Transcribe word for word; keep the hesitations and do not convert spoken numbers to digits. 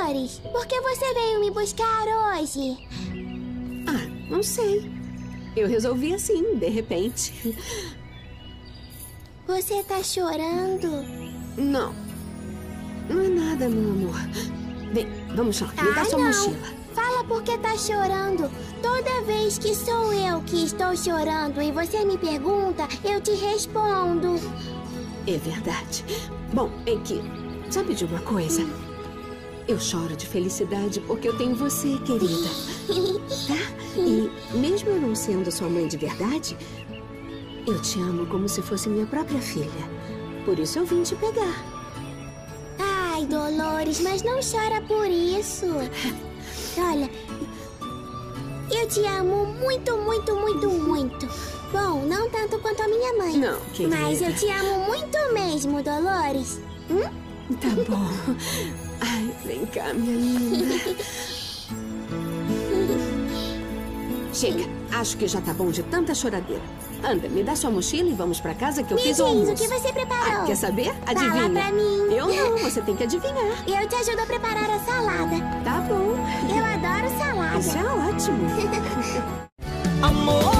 Dolores, por que você veio me buscar hoje? Ah, não sei. Eu resolvi assim, de repente. Você tá chorando? Não. Não é nada, meu amor. Vem, vamos lá. Me dá Ah, sua não. mochila. Fala por que tá chorando. Toda vez que sou eu que estou chorando e você me pergunta, eu te respondo. É verdade. Bom, é que... Sabe de uma coisa? Eu choro de felicidade porque eu tenho você, querida. Tá? E mesmo eu não sendo sua mãe de verdade, eu te amo como se fosse minha própria filha. Por isso eu vim te pegar. Ai, Dolores, mas não chora por isso. Olha, eu te amo muito, muito, muito, muito. Bom, não tanto quanto a minha mãe. Não, querida. Mas eu te amo muito mesmo, Dolores. Hum? Tá bom. Ai, vem cá, minha linda. Chega, acho que já tá bom de tanta choradeira. Anda, me dá sua mochila e vamos pra casa que eu Me fiz o diz, almoço. o que você preparou? Ah, quer saber? Adivinha. Fala pra mim. Eu não, você tem que adivinhar. Eu te ajudo a preparar a salada. Tá bom. Eu adoro salada. Isso é ótimo. Amor.